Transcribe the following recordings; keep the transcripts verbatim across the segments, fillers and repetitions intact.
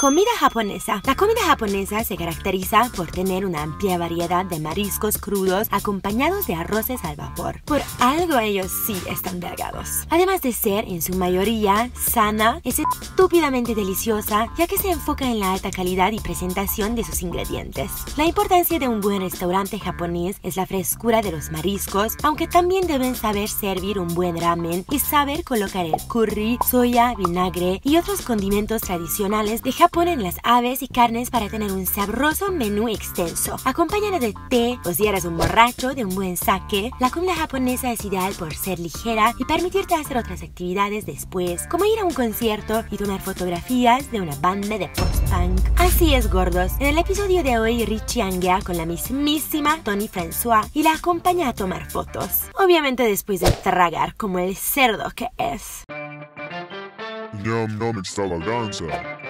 Comida japonesa. La comida japonesa se caracteriza por tener una amplia variedad de mariscos crudos acompañados de arroces al vapor. Por algo ellos sí están delgados. Además de ser, en su mayoría, sana, es estúpidamente deliciosa, ya que se enfoca en la alta calidad y presentación de sus ingredientes. La importancia de un buen restaurante japonés es la frescura de los mariscos, aunque también deben saber servir un buen ramen y saber colocar el curry, soya, vinagre y otros condimentos tradicionales de Japón en las aves y carnes para tener un sabroso menú extenso. Acompañado de té o si eres un borracho de un buen sake, la comida japonesa es ideal por ser ligera y permitirte hacer otras actividades después, como ir a un concierto y tomar fotografías de una banda de post-punk. Así es, gordos. En el episodio de hoy, Richie hanguea con la mismísima Toni François y la acompaña a tomar fotos. Obviamente después de tragar como el cerdo que es. Ñam ñam extravaganza.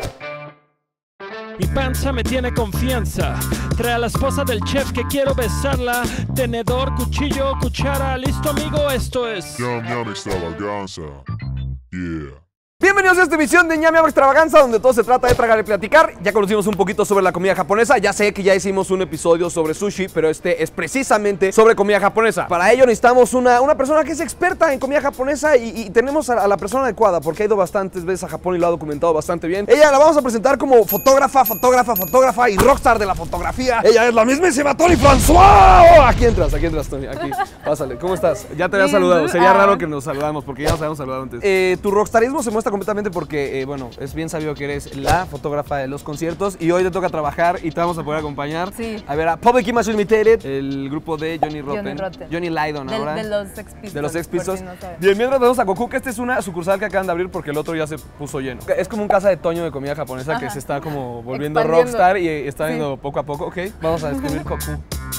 Mi panza me tiene confianza. Trae a la esposa del chef que quiero besarla. Tenedor, cuchillo, cuchara. ¿Listo, amigo? Esto es Ñam ñam extravaganza. Yeah. Bienvenidos a esta emisión de Ñam Ñam Extravaganza, donde todo se trata de tragar y platicar. Ya conocimos un poquito sobre la comida japonesa. Ya sé que ya hicimos un episodio sobre sushi, pero este es precisamente sobre comida japonesa. Para ello necesitamos una, una persona que es experta en comida japonesa y, y tenemos a, a la persona adecuada, porque ha ido bastantes veces a Japón y lo ha documentado bastante bien. Ella la vamos a presentar como fotógrafa, fotógrafa, fotógrafa y rockstar de la fotografía. Ella es la mismísima Toni François. Aquí entras, aquí entras, Toni. Aquí, pásale. ¿Cómo estás? Ya te había saludado. Sería raro que nos saludamos porque ya nos habíamos saludado antes. Eh, tu rockstarismo se muestra completamente porque, eh, bueno, es bien sabido que eres la fotógrafa de los conciertos y hoy te toca trabajar y te vamos a poder acompañar. Sí. A ver, a Public Image Limited, el grupo de Johnny Rotten. Johnny Rotten. Johnny Lydon de, ahora. De los Sex Pistols. De los Sex Pistols. Si no Bien, mientras tenemos a Goku, que esta es una sucursal que acaban de abrir porque el otro ya se puso lleno. Es como un casa de Toño de comida japonesa. Ajá. Que se está como volviendo expandiendo. rockstar y está yendo Sí. poco a poco. Ok, vamos a describir Goku.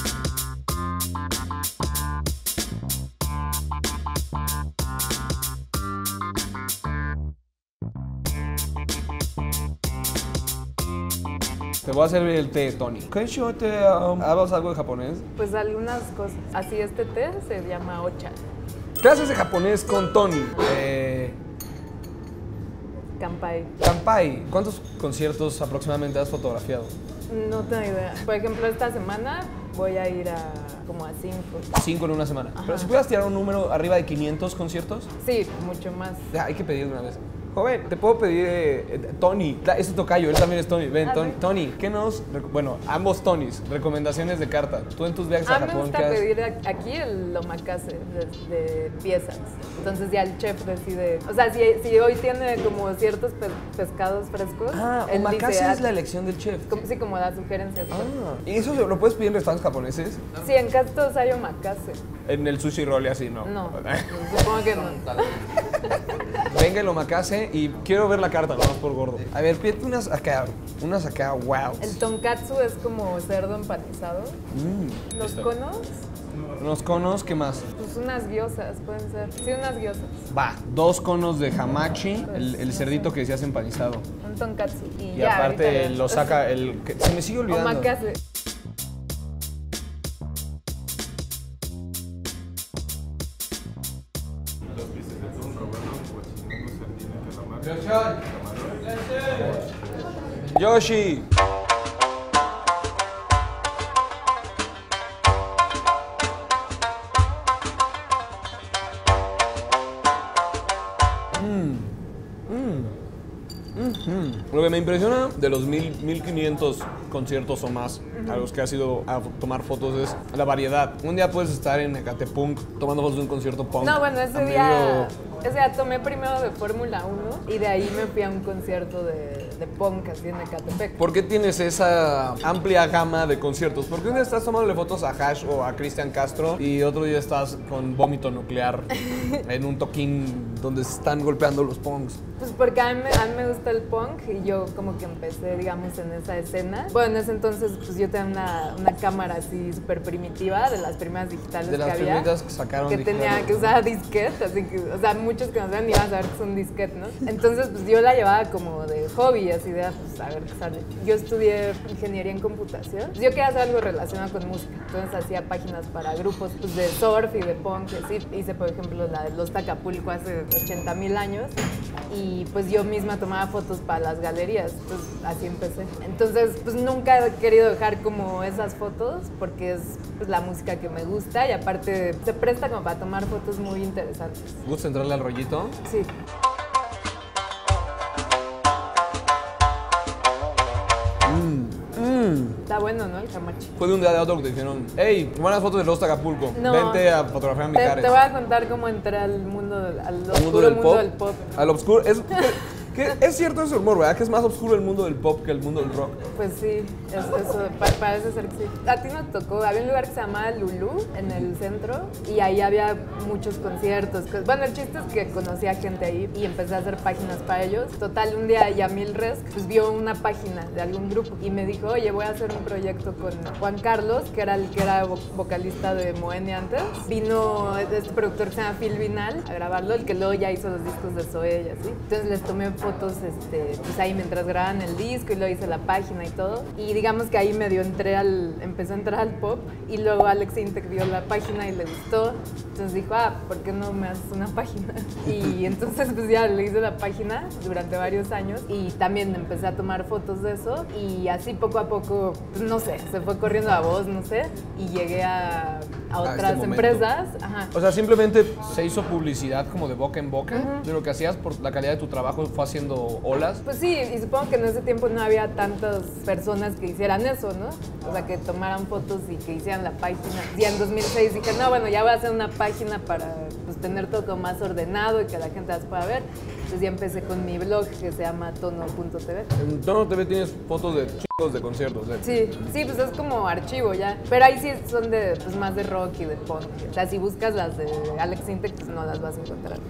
Te voy a servir el té, Toni. ¿Qué yo te um, hablas algo de japonés? Pues algunas cosas. Así este té se llama ocha. ¿Qué haces de japonés con Toni? Eh, Kanpai. Kanpai. ¿Cuántos conciertos aproximadamente has fotografiado? No tengo idea. Por ejemplo, esta semana voy a ir a como a cinco. Cinco en una semana. Ajá. Pero si pudieras tirar un número arriba de quinientos conciertos, Sí, mucho más. ya, hay que pedirle una vez. Joven, te puedo pedir, eh, eh, Toni, es tu tocayo, él también es Toni. Ven, Ah, Toni, sí. Toni, ¿qué nos, bueno, ambos Tonis, recomendaciones de carta? Tú en tus viajes a A mí me Japón, ¿qué gusta has? pedir aquí el omakase de, de piezas. Entonces ya el chef decide. O sea, si, si hoy tiene como ciertos pe pescados frescos. Ah, él omakase dice, es la elección del chef. Como, sí, como da sugerencias. pues. Ah, ¿y eso lo puedes pedir en restaurantes japoneses? Sí, en casi todos hay omakase. En el sushi roll y así, ¿no? No, supongo que no. Venga el omakase y quiero ver la carta, vamos por gordo. A ver, pídete unas acá, unas acá, wow. El tonkatsu es como cerdo empanizado. Mm, Los listo. conos, Los conos, ¿qué más? pues unas gyozas, pueden ser. Sí, unas gyozas. Va, dos conos de hamachi, Pues, el, el no cerdito sé. que decías empanizado. Un tonkatsu. Y, Y ya, aparte ahorita ya. lo saca el... que- se me sigue olvidando. Omakase. Yoshi. Lo que me impresiona de los mil, mil quinientos conciertos o más a los que has ido a tomar fotos es la variedad. Un día puedes estar en Ecatepunk tomando fotos de un concierto punk. No, bueno, ese a día, medio- ese día tomé primero de Fórmula uno y de ahí me fui a un concierto de, de punk así en Ecatepec. ¿Por qué tienes esa amplia gama de conciertos? Porque un día estás tomándole fotos a Hash o a Cristian Castro y otro día estás con Vómito Nuclear en un toquín donde se están golpeando los punks. Pues porque a mí, me- a mí me gusta el punk y yo como que empecé, digamos, en esa escena. Bueno, en ese entonces pues yo tenía una, una cámara así súper primitiva, de las primeras digitales De las que había. primeritas que sacaron Que digitales. tenía, que usaba disquete, así que, o sea, muchos que nos vean ni iban a saber que es un disquete, ¿no? Entonces, pues yo la llevaba como de hobby, así de, pues a ver qué sale. Yo estudié ingeniería en computación. Pues, yo quería hacer algo relacionado con música, entonces hacía páginas para grupos pues, de surf y de punk y así. Hice, por ejemplo, la de Los Acapulco hace ochenta mil años. Y pues yo misma tomaba fotos para las galerías, entonces así empecé. Entonces pues nunca he querido dejar como esas fotos porque es pues, la música que me gusta y aparte se presta como para tomar fotos muy interesantes. ¿Gusta entrarle al rollito? Sí. Mm, mm. Está bueno, ¿no? El jamachi. Fue de un día de otro que te dijeron, hey, buenas fotos de Los Acapulco, No. vente a fotografiar a Te, Mijares. te voy a contar cómo entré al mundo, del- al ¿Al oscuro mundo del pop. Al obscuro. Es, que, es cierto ese rumor, ¿verdad? Que es más oscuro el mundo del pop que el mundo del rock. Pues sí, es, eso pa- parece ser que sí. A ti nos tocó, había un lugar que se llamaba Lulú en el centro y ahí había muchos conciertos. que- Bueno, el chiste es que conocí a gente ahí y empecé a hacer páginas para ellos. Total, un día Yamil Resk pues, vio una página de algún grupo y me dijo, oye, voy a hacer un proyecto con Juan Carlos, que era el que era vo- vocalista de Moenia antes. Vino este productor que se llama Phil Vinal a grabarlo, el que luego ya hizo los discos de Zoé y así. Entonces les tomé fotos este, pues ahí mientras grababan el disco y luego hice la página y todo. Y digamos que ahí medio entré al, empecé a entrar al pop y luego Alex Intec vio la página y le gustó. Entonces dijo, ah, ¿por qué no me haces una página? Y entonces pues ya le hice la página durante varios años y también empecé a tomar fotos de eso y así poco a poco, pues no sé, se fue corriendo la voz, no sé, y llegué a, a este otras momento. empresas. Ajá. O sea, simplemente se hizo publicidad como de boca en boca. De lo que hacías por la calidad de tu trabajo fue haciendo olas. Pues sí, y supongo que en ese tiempo no había tantas personas que hicieran eso, ¿no? O sea, que tomaran fotos y que hicieran la página. Y en dos mil seis dije, no, bueno, ya voy a hacer una página para pues, tener todo como más ordenado y que la gente las pueda ver. Entonces ya empecé con mi blog que se llama tono punto t v. En Tono T V tienes fotos de chicos de conciertos. ¿eh? Sí, sí, pues es como archivo ya. Pero ahí sí son de, pues, más de rock y de punk. O sea, si buscas las de Alex Intec, pues no las vas a encontrar.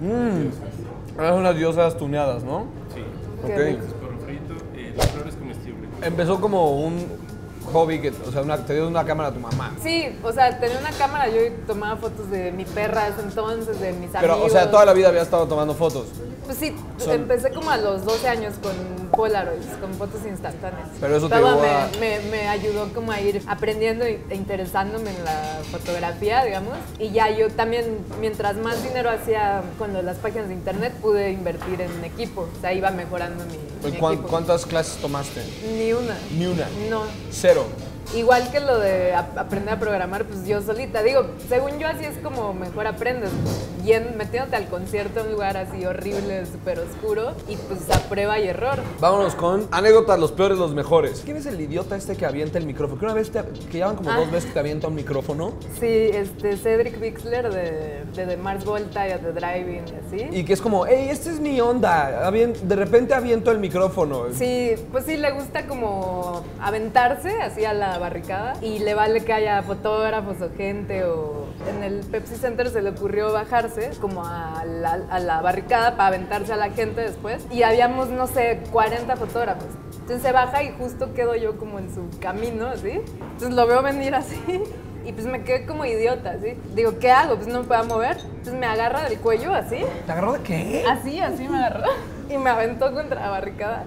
Mm. Eran unas diosas tuneadas, ¿no? Sí, Qué Ok. rico. perro frito, eh, la flor es comestible. Empezó como un hobby que, o sea, una- te dio una cámara a tu mamá. Sí, o sea, tenía una cámara, yo tomaba fotos de mi perra ese entonces, de mis Pero, amigos. o sea, toda la vida había estado tomando fotos. Pues sí, Son- empecé como a los doce años con Polaroids, con fotos instantáneas. Pero eso te Todo llevó me, a- me, me ayudó como a ir aprendiendo e interesándome en la fotografía, digamos. Y ya yo también, mientras más dinero hacía con lo de las páginas de internet, pude invertir en equipo. O sea, iba mejorando mi, mi ¿Cuán- equipo. ¿Cuántas clases tomaste? Ni una. Ni una. No. Cero. Igual que lo de ap- aprender a programar, pues yo solita. Digo, según yo así es como mejor aprendes. Yen- metiéndote al concierto en un lugar así horrible, súper oscuro, y pues a prueba y error. Vámonos con anécdotas, los peores, los mejores. ¿Quién es el idiota este que avienta el micrófono? Que una vez te, que llevan como Ah. dos veces que te avienta un micrófono Sí, este, Cedric Bixler de, de, de Mars Volta y de Driving y así. y que es como, hey, esta es mi onda. Avien- de repente aviento el micrófono. Sí, pues sí, le gusta como aventarse así a la barricada y le vale que haya fotógrafos o gente o en el Pepsi Center se le ocurrió bajarse como a la, a la barricada para aventarse a la gente después y habíamos, no sé, cuarenta fotógrafos. Entonces se baja y justo quedo yo como en su camino, así. Entonces lo veo venir así y pues me quedé como idiota, así. Digo, ¿qué hago? Pues no me puedo mover. Entonces me agarra del cuello así, ¿Te agarró de qué? así, así me agarró y me aventó contra la barricada.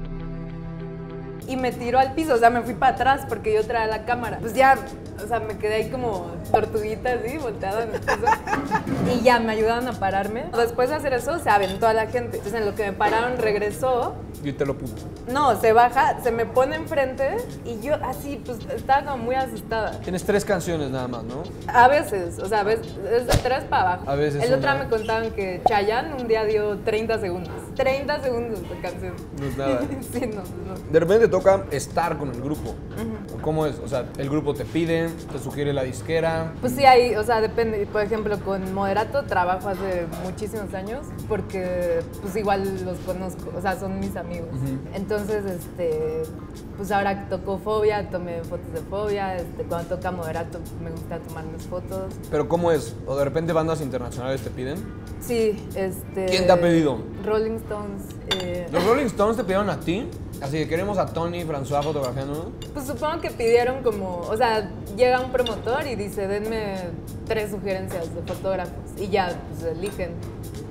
Y me tiró al piso, o sea, me fui para atrás porque yo traía la cámara. Pues ya, o sea, me quedé ahí como tortuguita así, volteada en el piso. Y ya me ayudaron a pararme. Después de hacer eso, se aventó a la gente. Entonces, en lo que me pararon, regresó. Y te lo puto. No, se baja, se me pone enfrente y yo así, pues, estaba como muy asustada. Tienes tres canciones nada más, ¿no? A veces, o sea, a veces, es de tres para abajo. A veces El otro una. día me contaban que Chayanne un día dio treinta segundos. treinta segundos de canción. No es nada. Sí, no, no. De repente te toca estar con el grupo. ¿Cómo es? O sea, el grupo te pide, te sugiere la disquera. Pues sí, hay, o sea, depende. Por ejemplo, con Moderato trabajo hace muchísimos años porque pues igual los conozco, o sea, son mis amigos. Entonces, este, pues ahora que tocó Fobia, tomé fotos de Fobia. Este, cuando toca Moderato me gusta tomar mis fotos. Pero ¿cómo es? ¿O de repente bandas internacionales te piden? Sí, este... ¿Quién te ha pedido? Rolling Stones. eh, ¿Los Rolling Stones te pidieron a ti? Así que queremos a Tony François fotografiando. Pues supongo que pidieron como, o sea, llega un promotor y dice, denme tres sugerencias de fotógrafos y ya, pues eligen.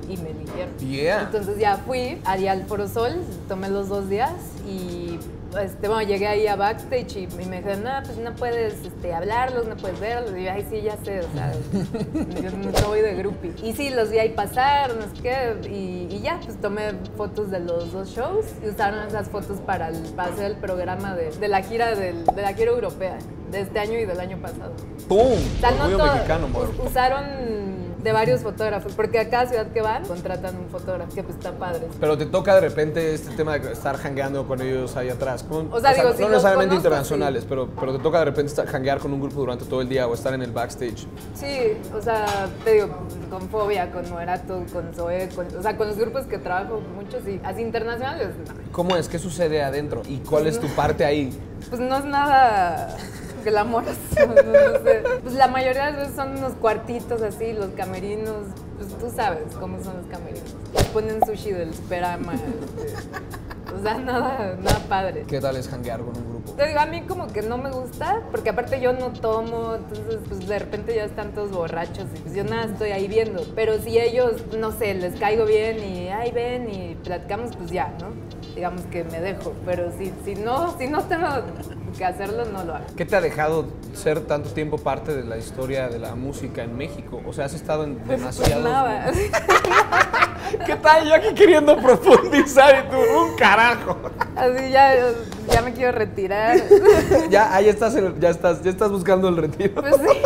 y me eligieron. Yeah. Entonces ya fui allá al Foro Sol, tomé los dos días y este, bueno, llegué ahí a backstage y, y me dijeron, no, pues no puedes este, hablarlos, no puedes verlos. Y yo, ay, sí, ya sé, o sea, yo no voy de groupie. Y sí, los vi ahí pasar, no sé qué, y, y ya, pues tomé fotos de los dos shows y usaron esas fotos para, el, para hacer el programa de, de la gira del, de la gira europea de este año y del año pasado. ¡Pum! O sea, no Orgullo todo- mexicano, amor. us- usaron de varios fotógrafos, porque a cada ciudad que van contratan un fotógrafo, que pues está padre. Pero te toca de repente este tema de estar jangueando con ellos ahí atrás. Con- O sea, digo, si no los necesariamente conozco, internacionales, sí. pero, pero te toca de repente estar, janguear con un grupo durante todo el día o estar en el backstage. Sí, o sea, te digo, con Fobia, con Moderato, con Zoe, con, o sea, con los grupos que trabajo muchos y así internacionales, no. ¿Cómo es? ¿Qué sucede adentro? ¿Y cuál es tu parte ahí? Pues no es nada glamoroso, no, no sé. Pues la mayoría de las veces son unos cuartitos así, los camerinos, pues tú sabes cómo son los camerinos. Les ponen sushi del Superama, este, o sea, nada, nada padre. ¿Qué tal es janguear con un grupo? Te digo, a mí como que no me gusta, porque aparte yo no tomo, entonces pues de repente ya están todos borrachos y pues yo nada estoy ahí viendo. Pero si ellos, no sé, les caigo bien y ahí ven y platicamos, pues ya, ¿no? Digamos que me dejo, pero si, si, no, si no tengo que hacerlo, no lo hago. ¿Qué te ha dejado ser tanto tiempo parte de la historia de la música en México? O sea, has estado en Pues demasiados... nada. ¿Qué tal? Yo aquí queriendo profundizar y tú, un carajo. Así ya, ya me quiero retirar. Ya, ahí estás, en el- ya estás, ya estás buscando el retiro. Pues sí.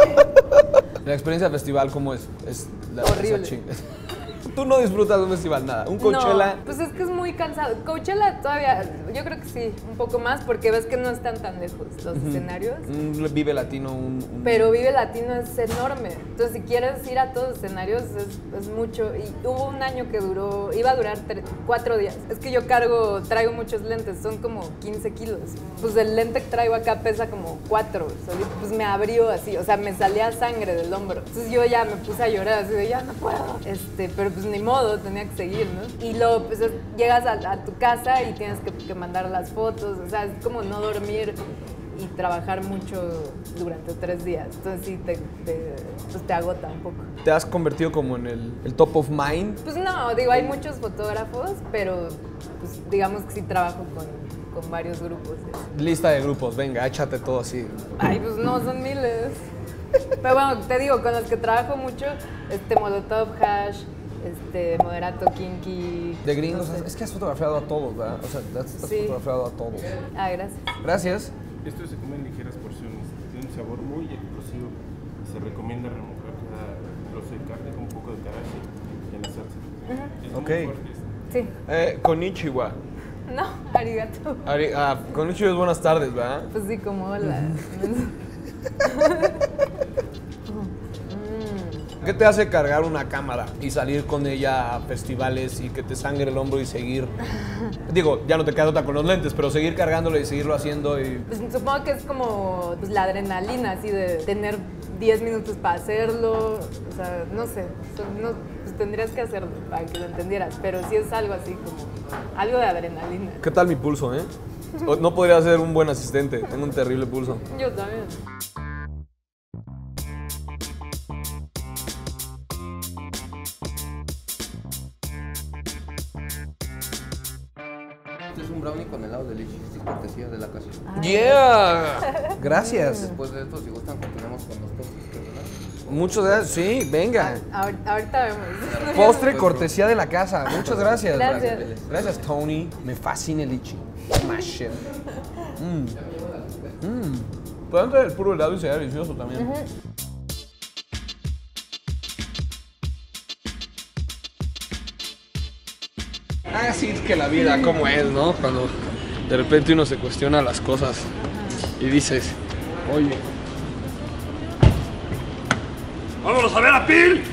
La experiencia del festival, ¿cómo es? Es la Horrible. esa chinga. Tú no disfrutas de un festival, nada. Un Coachella... No, pues es que es muy cansado. Coachella todavía, yo creo que sí, un poco más, porque ves que no están tan lejos los escenarios. Un Vive Latino, un... un- Pero Vive Latino es enorme. Entonces, si quieres ir a todos los escenarios, es, es mucho. Y hubo un año que duró, iba a durar tre- cuatro días. Es que yo cargo, traigo muchos lentes, son como quince kilos. Pues el lente que traigo acá pesa como cuatro. Solito. Pues me abrió así, o sea, me salía sangre del hombro. Entonces yo ya me puse a llorar, así de ya no puedo. Este, pero pues ni modo, tenía que seguir, ¿no? Y luego pues es- llegas a, a tu casa y tienes que, que mandar las fotos. O sea, es como no dormir y trabajar mucho durante tres días. Entonces sí, te, te, pues, te agota un poco. ¿Te has convertido como en el, el top of mind? Pues no, digo, hay muchos fotógrafos, pero pues digamos que sí trabajo con, con varios grupos. Lista de grupos, venga, échate todo así. Ay, pues no, son miles. Pero bueno, te digo, con los que trabajo mucho, este Molotov, Hash, este Moderato, Kinky. De gringos, no sé. es que has fotografiado a todos, ¿verdad? O sea, has, has Sí. fotografiado a todos. Ah, gracias. Gracias. Esto se come en ligeras porciones, tiene un sabor muy explosivo. Se recomienda remojar cada trozo de carne con un poco de karashi en la salsa. Es muy Ok. fuerte. Sí. Eh, konnichiwa. No, arigato. Ari- ah, konnichiwa es buenas tardes, ¿verdad? Pues sí, como hola. ¿Qué te hace cargar una cámara y salir con ella a festivales y que te sangre el hombro y seguir? Digo, ya no te queda otra con los lentes, pero seguir cargándolo y seguirlo haciendo y... Pues supongo que es como pues, la adrenalina, así de tener diez minutos para hacerlo. O sea, no sé. son- no, pues tendrías que hacerlo para que lo entendieras. Pero sí es algo así como algo de adrenalina. ¿Qué tal mi pulso, eh? O- No podría ser un buen asistente, tengo un terrible pulso. Yo también. Este es un brownie con helado de leche, sin cortesía de la casa. ¡Yeah! Gracias. Después de esto, si gustan, continuamos con los postres, ¿verdad? Muchas gracias. Sí, venga. Ahor- ahorita vemos. Postre cortesía de la casa. Muchas gracias. Gracias. Gracias, Tony. Me fascina el lichi. My shit. Mmm. Mmm. Pueden traer el puro helado y sería delicioso también. Así es que la vida, como es, ¿no? Cuando de repente uno se cuestiona las cosas y dices, oye, ¡vámonos a ver a Pil!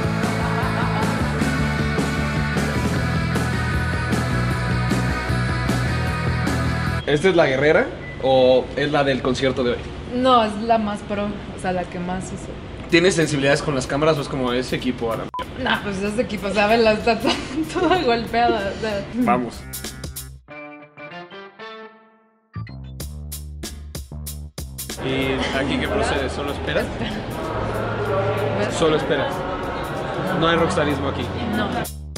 ¿Esta es la guerrera o es la del concierto de hoy? No, es la más pro, o sea, la que más uso. ¿Tienes sensibilidades con las cámaras o es como ese equipo ahora? No, pues ese equipo, ¿sabes? La está toda, toda golpeada. O sea. Vamos. ¿Y aquí qué procede? ¿Solo esperas? Solo esperas. No hay rockstarismo aquí. No.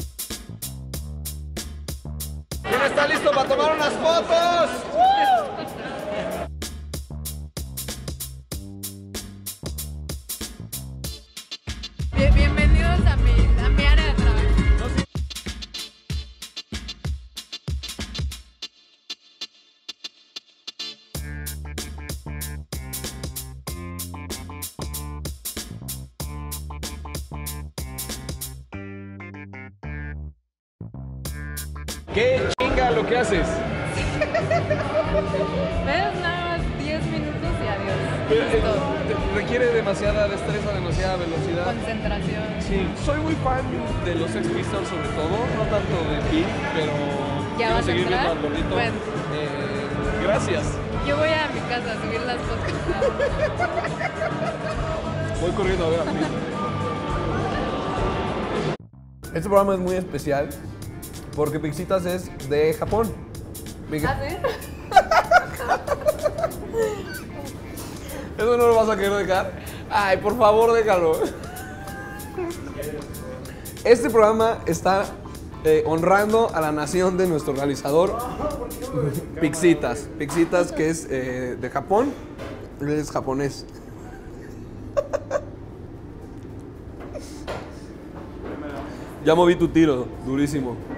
para tomar unas fotos. Bien- bienvenidos a mi, a mi área de trabajo. ¿Qué chinga lo que haces? ¿Ves? Nada más diez minutos y adiós. Pero, eh, Es todo. te- requiere demasiada destreza, demasiada velocidad. Concentración. Sí, soy muy fan de los Sex Pistols sobre todo, no tanto de Pink, pero ¿Ya quiero vas a seguir viendo entrar? al gordito. Bueno. Eh, gracias. Yo voy a mi casa a subir las fotos. Voy corriendo a ver a Pink. Este programa es muy especial porque Pixitas es de Japón. Pink- ¿Ah, sí? ¿Eso no lo vas a querer dejar? Ay, por favor, déjalo. Este programa está eh, honrando a la nación de nuestro realizador, Pixitas. Pixitas, que es eh, de Japón. Él es japonés. Ya moví tu tiro, durísimo.